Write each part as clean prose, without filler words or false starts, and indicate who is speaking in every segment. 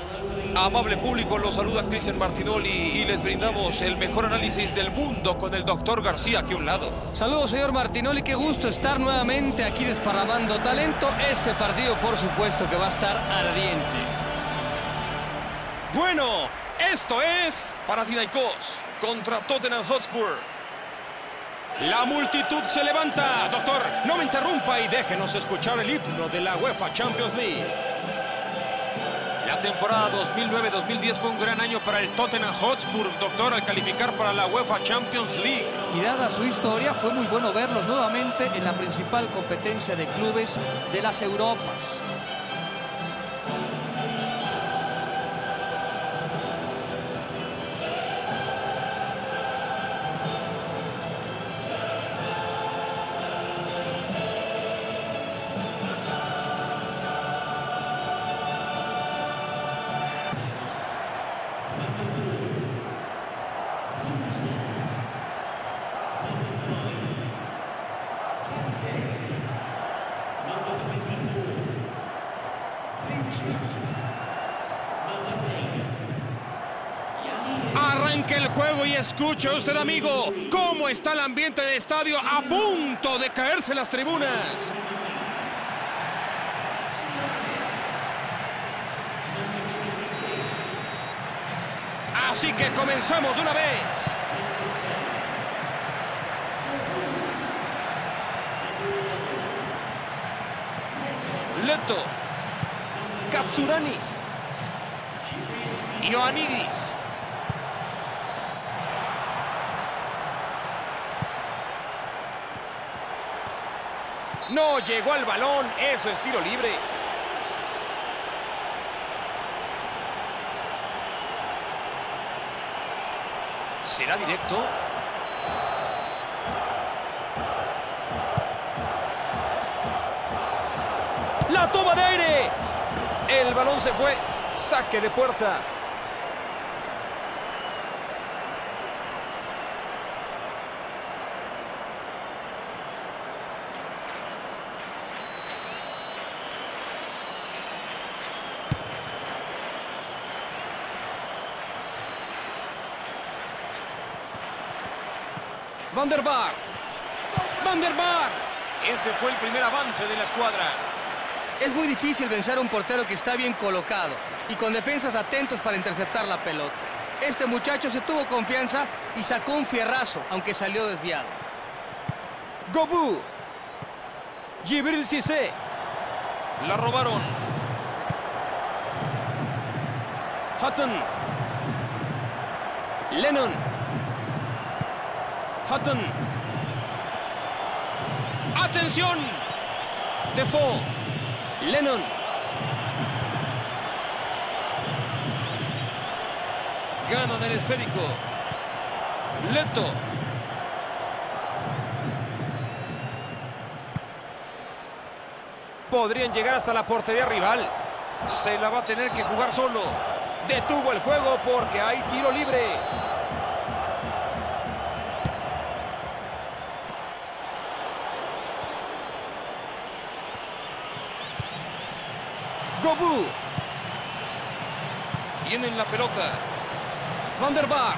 Speaker 1: Amable público, los saluda Cristian Martinoli y les brindamos el mejor análisis del mundo con el doctor García aquí a un lado.
Speaker 2: Saludos, señor Martinoli, qué gusto estar nuevamente aquí desparramando talento. Este partido, por supuesto, que va a estar ardiente.
Speaker 1: Bueno, esto es Panathinaikos contra Tottenham Hotspur.
Speaker 3: La multitud se levanta. Doctor, no me interrumpa y déjenos escuchar el himno de la UEFA Champions League.
Speaker 1: La temporada 2009-2010 fue un gran año para el Tottenham Hotspur, doctor, al calificar para la UEFA Champions League.
Speaker 2: Y dada su historia, fue muy bueno verlos nuevamente en la principal competencia de clubes de las Europas.
Speaker 3: Arranque el juego y escuche usted, amigo, cómo está el ambiente del estadio, a punto de caerse las tribunas. Así que comenzamos de una vez.
Speaker 1: Leto,
Speaker 3: Kapsuranis.
Speaker 1: Ioannidis.
Speaker 3: No llegó al balón, eso es tiro libre.
Speaker 1: ¿Será directo?
Speaker 3: La toma de aire. El balón se fue. Saque de puerta. Van der Vaart. Van der Vaart.
Speaker 1: Ese fue el primer avance de la escuadra.
Speaker 2: Es muy difícil vencer a un portero que está bien colocado y con defensas atentos para interceptar la pelota. Este muchacho se tuvo confianza y sacó un fierrazo, aunque salió desviado.
Speaker 3: Gobu. Djibril Cissé.
Speaker 1: La robaron.
Speaker 3: Hutton. Lennon. Hutton. ¡Atención! Defoe. Lennon.
Speaker 1: Ganan el esférico. Leto.
Speaker 3: Podrían llegar hasta la portería rival.
Speaker 1: Se la va a tener que jugar solo.
Speaker 3: Detuvo el juego porque hay tiro libre. Gobu.
Speaker 1: Tienen la pelota.
Speaker 3: Van der Vaart.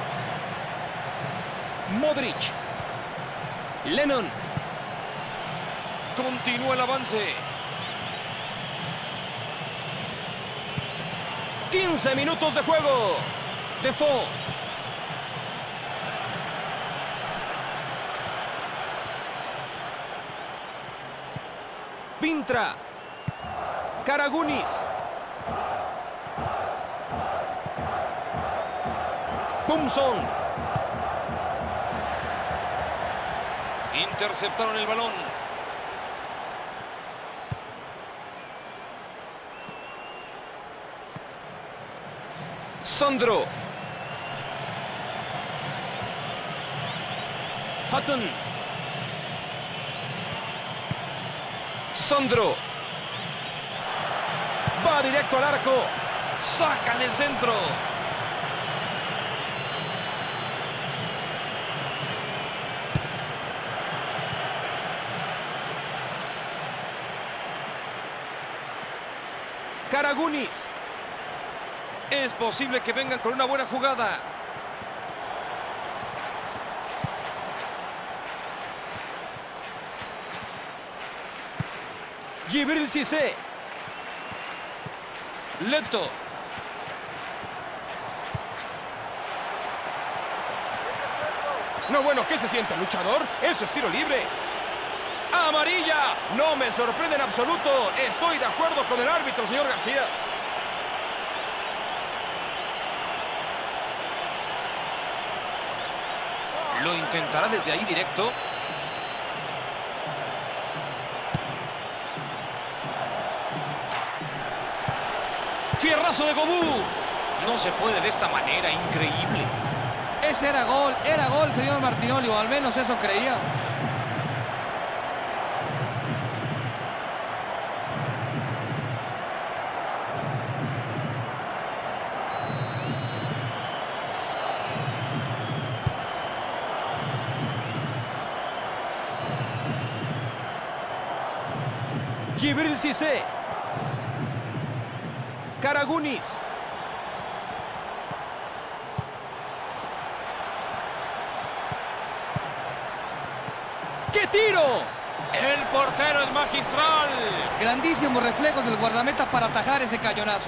Speaker 3: Modric. Lennon.
Speaker 1: Continúa el avance.
Speaker 3: 15 minutos de juego. Defoe. Pintra. Karagunis. Pumson.
Speaker 1: Interceptaron el balón.
Speaker 3: Sandro. Hutton. Sandro. Va directo al arco.
Speaker 1: Sacan el centro.
Speaker 3: Karagunis.
Speaker 1: Es posible que vengan con una buena jugada.
Speaker 3: Djibril Cissé.
Speaker 1: Leto.
Speaker 3: No, bueno, ¿qué se siente, luchador? Eso es tiro libre. ¡Amarilla! No me sorprende en absoluto. Estoy de acuerdo con el árbitro, señor García.
Speaker 1: Lo intentará desde ahí directo.
Speaker 3: ¡Fierrazo de Gobú!
Speaker 1: No se puede de esta manera, increíble.
Speaker 2: Ese era gol, señor Martinoli, o al menos eso creíamos.
Speaker 3: Djibril Cissé. Karagounis. ¡Qué tiro!
Speaker 1: El portero es magistral.
Speaker 2: Grandísimos reflejos del guardameta para atajar ese cañonazo.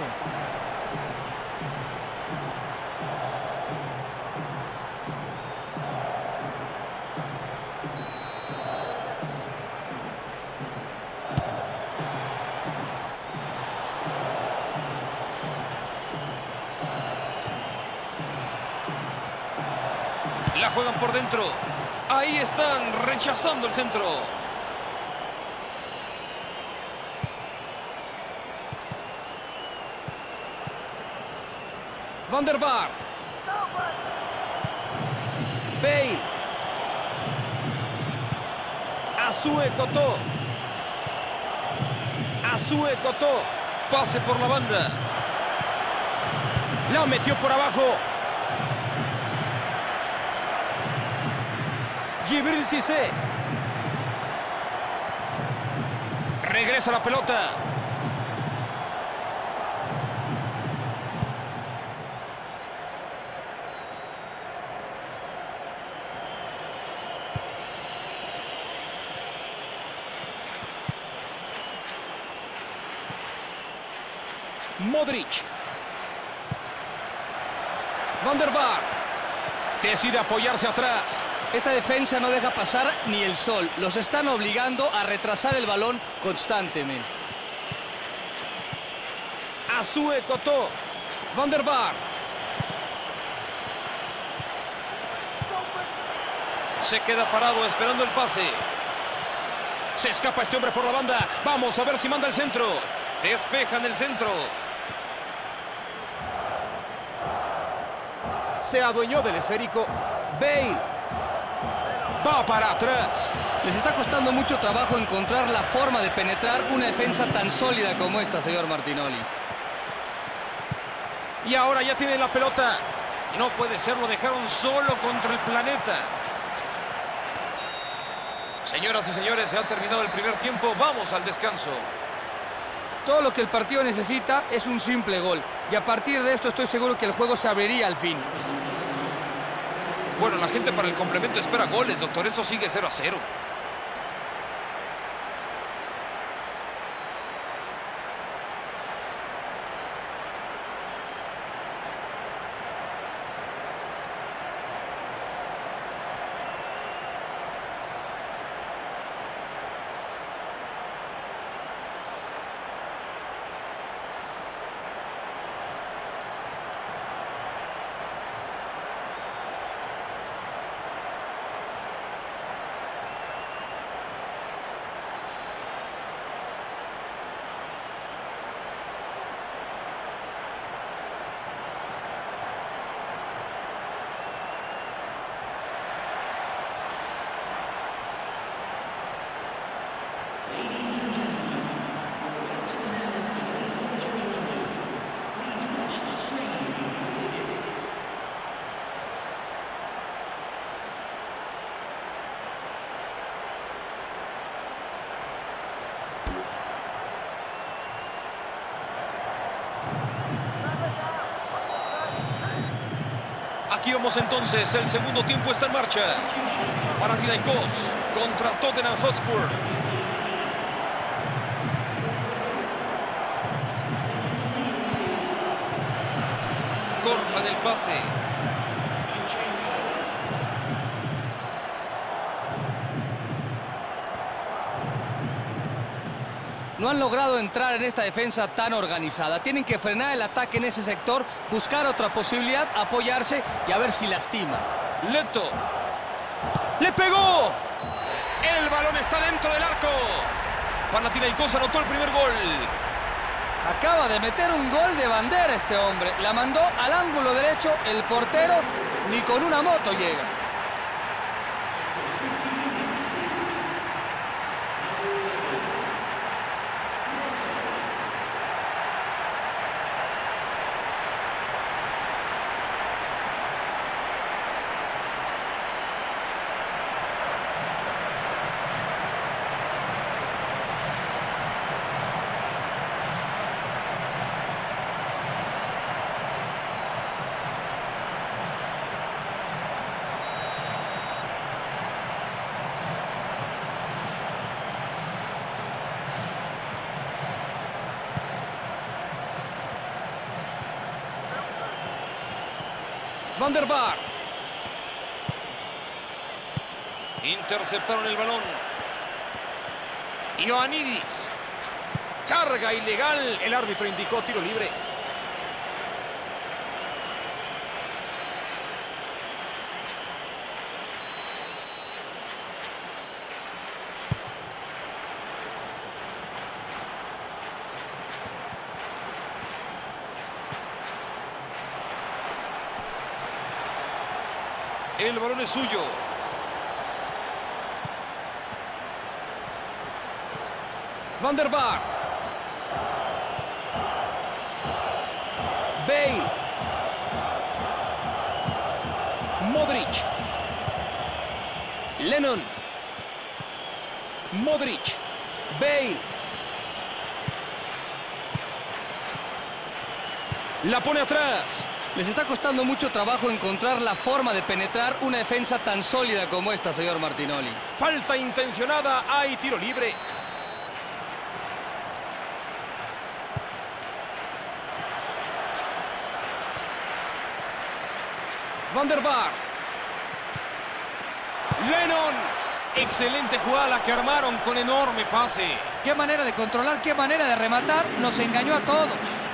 Speaker 1: La juegan por dentro. Ahí están rechazando el centro.
Speaker 3: Van der Vaart. Bale. Azue Cotó. Azue Cotó.
Speaker 1: Pase por la banda.
Speaker 3: La metió por abajo. Djibril Cissé. Regresa la pelota. Modric. Van der Vaart. Decide apoyarse atrás.
Speaker 2: Esta defensa no deja pasar ni el sol. Los están obligando a retrasar el balón constantemente.
Speaker 3: Azue Cotó. Van der Vaart.
Speaker 1: Se queda parado esperando el pase.
Speaker 3: Se escapa este hombre por la banda. Vamos a ver si manda el centro.
Speaker 1: Despejan el centro.
Speaker 3: Se adueñó del esférico. Bale. Va para atrás.
Speaker 2: Les está costando mucho trabajo encontrar la forma de penetrar una defensa tan sólida como esta, señor Martinoli.
Speaker 3: Y ahora ya tienen la pelota.
Speaker 1: No puede ser, lo dejaron solo contra el planeta. Señoras y señores, se ha terminado el primer tiempo. Vamos al descanso.
Speaker 2: Todo lo que el partido necesita es un simple gol. Y a partir de esto estoy seguro que el juego se abriría al fin.
Speaker 1: Bueno, la gente para el complemento espera goles, doctor. Esto sigue 0-0. Aquí vamos entonces, el segundo tiempo está en marcha. Panathinaikos contra Tottenham Hotspur. Cortan el pase.
Speaker 2: No han logrado entrar en esta defensa tan organizada. Tienen que frenar el ataque en ese sector, buscar otra posibilidad, apoyarse y a ver si lastima.
Speaker 1: Leto.
Speaker 3: ¡Le pegó! El balón está dentro del arco.
Speaker 1: Panathinaikos anotó el primer gol.
Speaker 2: Acaba de meter un gol de bandera este hombre. La mandó al ángulo derecho, el portero ni con una moto llega.
Speaker 3: Van der Vaart.
Speaker 1: Interceptaron el balón. Ioannidis.
Speaker 3: Carga ilegal. El árbitro indicó tiro libre.
Speaker 1: El balón es suyo.
Speaker 3: Van der Vaart. Bale. Modric. Lennon. Modric. Bale. La pone atrás.
Speaker 2: Les está costando mucho trabajo encontrar la forma de penetrar una defensa tan sólida como esta, señor Martinoli.
Speaker 3: Falta intencionada, hay tiro libre. Van der Vaart. Lennon.
Speaker 1: Excelente jugada la que armaron con enorme pase.
Speaker 2: Qué manera de controlar, qué manera de rematar. Nos engañó a todos.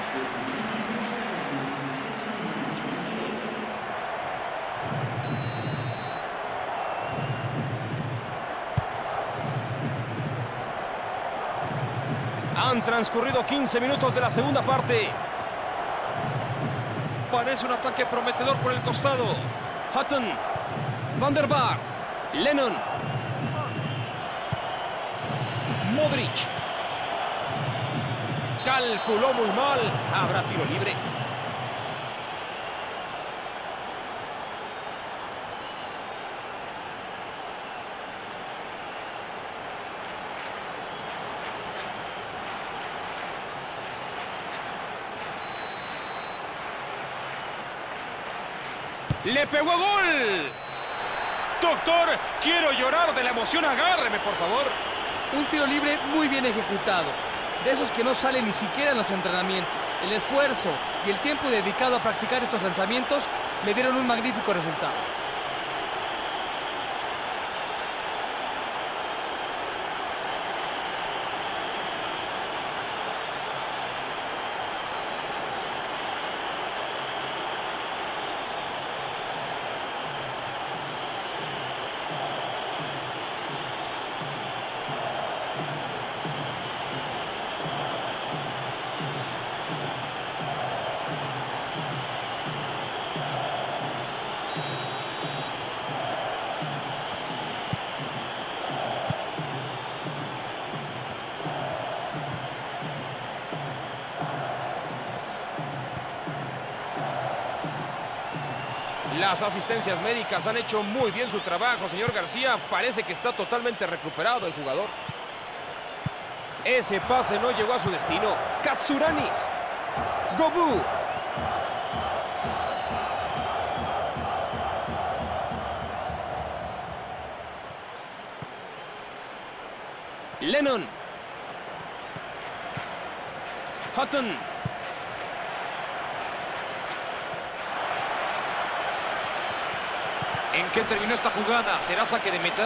Speaker 3: Han transcurrido 15 minutos de la segunda parte.
Speaker 1: Parece un ataque prometedor por el costado.
Speaker 3: Hutton. Van der Vaart. Lennon. Modric. Calculó muy mal. Habrá tiro libre. ¡Le pegó gol! Doctor, quiero llorar de la emoción. Agárreme, por favor.
Speaker 2: Un tiro libre muy bien ejecutado. De esos que no salen ni siquiera en los entrenamientos. El esfuerzo y el tiempo dedicado a practicar estos lanzamientos le dieron un magnífico resultado.
Speaker 3: Las asistencias médicas han hecho muy bien su trabajo, señor García. Parece que está totalmente recuperado el jugador. Ese pase no llegó a su destino. Katsuranis. Gobu. Lennon. Hutton.
Speaker 1: ¿En qué terminó esta jugada? ¿Será saque de meta?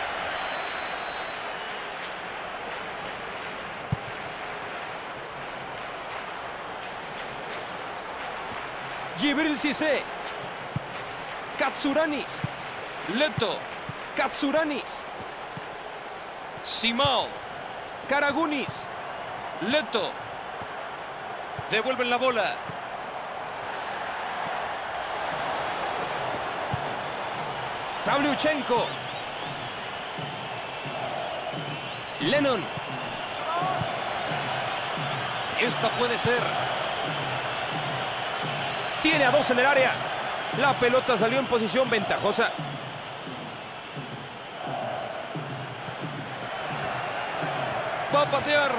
Speaker 3: Djibril Cissé. Katsuranis.
Speaker 1: Leto.
Speaker 3: Katsuranis.
Speaker 1: Simao.
Speaker 3: Karagunis.
Speaker 1: Leto. Devuelven la bola.
Speaker 3: Pavlyuchenko. Lennon.
Speaker 1: Esta puede ser.
Speaker 3: Tiene a 2 en el área. La pelota salió en posición ventajosa.
Speaker 1: Va a patear.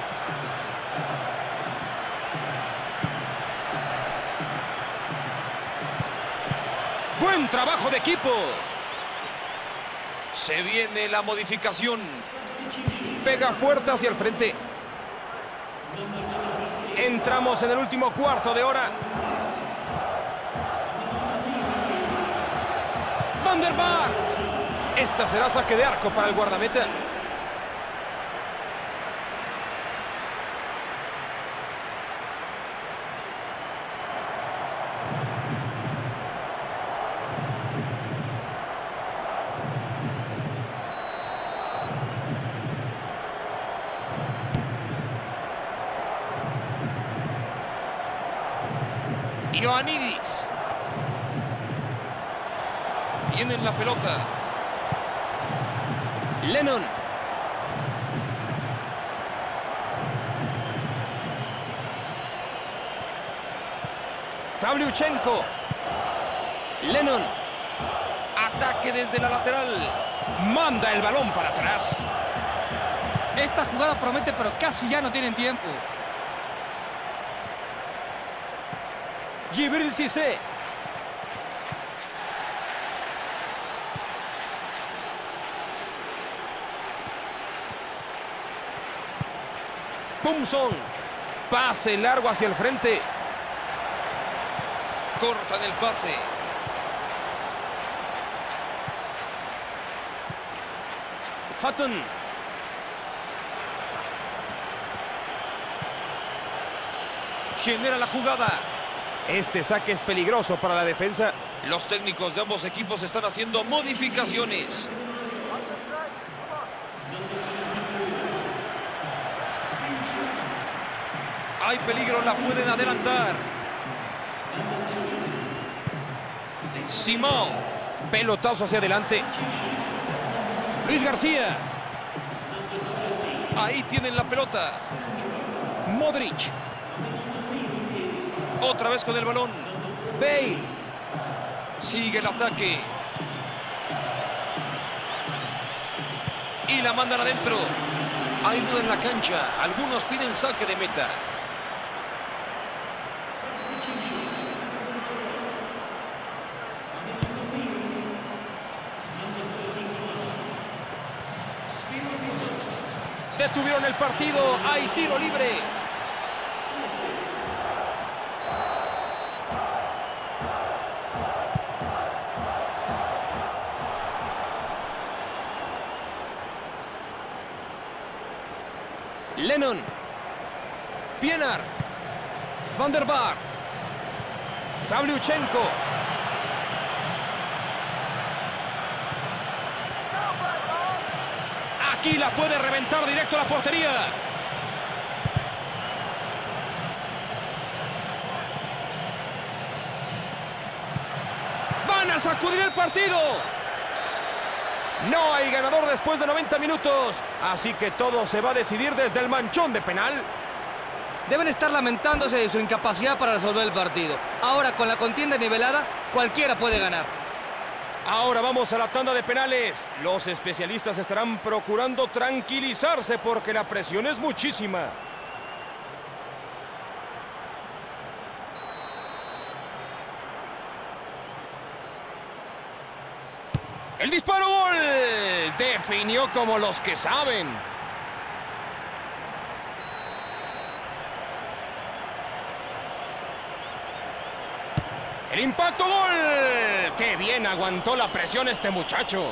Speaker 3: Buen trabajo de equipo.
Speaker 1: Se viene la modificación.
Speaker 3: Pega fuerte hacia el frente. Entramos en el último cuarto de hora. Van der Vaart. Esta será saque de arco para el guardameta.
Speaker 1: Ioannidis. Tienen la pelota.
Speaker 3: Lennon. Pavlyuchenko. Lennon.
Speaker 1: Ataque desde la lateral.
Speaker 3: Manda el balón para atrás.
Speaker 2: Esta jugada promete, pero casi ya no tienen tiempo.
Speaker 3: Djibril Cissé. Pumson. Pase largo hacia el frente.
Speaker 1: Cortan el pase.
Speaker 3: Hutton.
Speaker 1: Genera la jugada.
Speaker 3: Este saque es peligroso para la defensa.
Speaker 1: Los técnicos de ambos equipos están haciendo modificaciones. Hay peligro, la pueden adelantar. Simao.
Speaker 3: Pelotazo hacia adelante. Luis García.
Speaker 1: Ahí tienen la pelota.
Speaker 3: Modric.
Speaker 1: Otra vez con el balón.
Speaker 3: Bale.
Speaker 1: Sigue el ataque. Y la mandan adentro. Hay duda en la cancha. Algunos piden saque de meta.
Speaker 3: Detuvieron el partido. Hay tiro libre. Lennon. Pienaar. Van der Vaart. Pavlyuchenko. Aquí la puede reventar directo a la portería. Van a sacudir el partido. No hay ganador después de 90 minutos. Así que todo se va a decidir desde el manchón de penal.
Speaker 2: Deben estar lamentándose de su incapacidad para resolver el partido. Ahora, con la contienda nivelada, cualquiera puede ganar.
Speaker 3: Ahora vamos a la tanda de penales. Los especialistas estarán procurando tranquilizarse porque la presión es muchísima. El disparo, gol. Definió como los que saben. El impacto, gol. ¡Qué bien aguantó la presión este muchacho!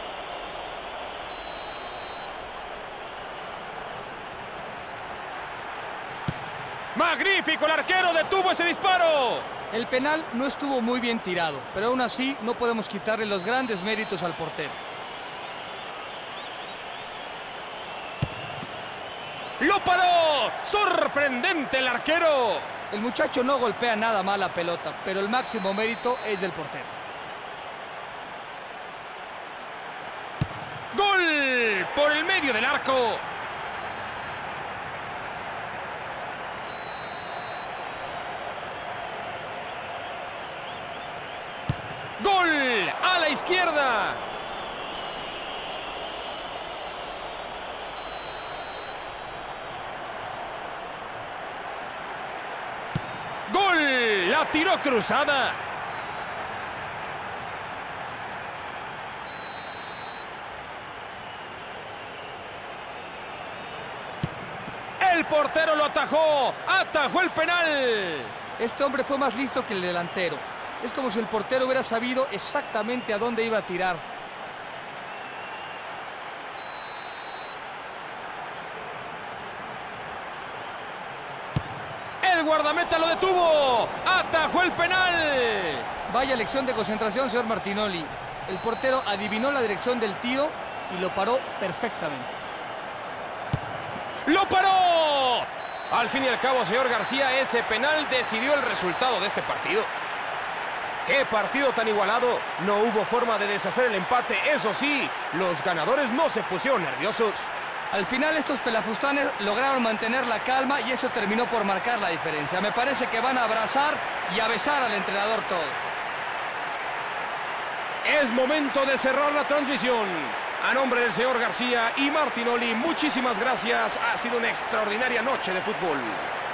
Speaker 3: ¡Magnífico! El arquero detuvo ese disparo.
Speaker 2: El penal no estuvo muy bien tirado, pero aún así no podemos quitarle los grandes méritos al portero.
Speaker 3: ¡Lo paró! ¡Sorprendente el arquero!
Speaker 2: El muchacho no golpea nada mal la pelota, pero el máximo mérito es del portero.
Speaker 3: ¡Gol! Por el medio del arco. ¡Gol! A la izquierda. ¡Gol! La tiró cruzada. El portero lo atajó. Atajó el penal.
Speaker 2: Este hombre fue más listo que el delantero. Es como si el portero hubiera sabido exactamente a dónde iba a tirar.
Speaker 3: El guardameta lo detuvo. Atajó el penal.
Speaker 2: Vaya lección de concentración, señor Martinoli. El portero adivinó la dirección del tiro y lo paró perfectamente.
Speaker 3: ¡Lo paró! Al fin y al cabo, señor García, ese penal decidió el resultado de este partido. ¡Qué partido tan igualado! No hubo forma de deshacer el empate. Eso sí, los ganadores no se pusieron nerviosos.
Speaker 2: Al final estos pelafustanes lograron mantener la calma y eso terminó por marcar la diferencia. Me parece que van a abrazar y a besar al entrenador todo.
Speaker 3: Es momento de cerrar la transmisión. A nombre del señor García y Martinoli, muchísimas gracias. Ha sido una extraordinaria noche de fútbol.